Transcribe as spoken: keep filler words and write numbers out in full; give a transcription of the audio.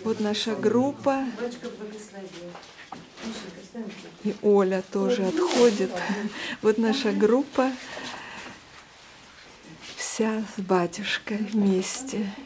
Вот наша группа. И Оля тоже отходит. Вот наша группа. Вся с батюшкой вместе.